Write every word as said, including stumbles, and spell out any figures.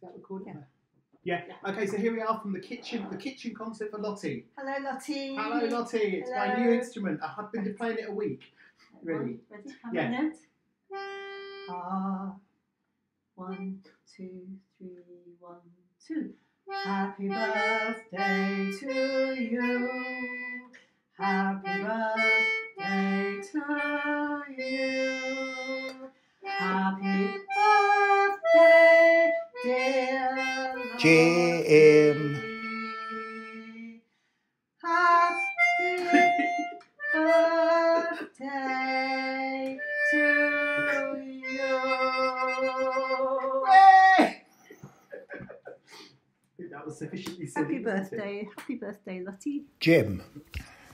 that recording? Yeah. yeah. Okay, so here we are from the kitchen, the kitchen concert for Lottie. Hello, Lottie. Hello, Lottie. It's Hello. my new instrument. I have been right. playing it a week. Really. Ready? Have yeah. a note. Ah. One, two, three, one, two. Happy birthday to you. Happy birthday to you. Happy birthday, dear Jim. Happy birthday to you. That was sufficiently silly. Happy birthday, happy birthday, Lottie. Jim.